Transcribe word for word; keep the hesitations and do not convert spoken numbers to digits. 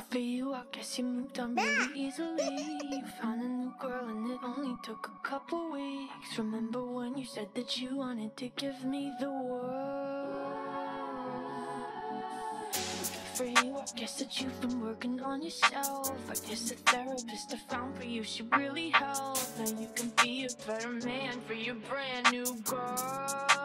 for you, I guess you moved on really easily. You found a new girl and it only took a couple weeks. Remember when you said that you wanted to give me the world? For you, I guess that you've been working on yourself. I guess the therapist I found for you should really help. Now you can be a better man for your brand new girl.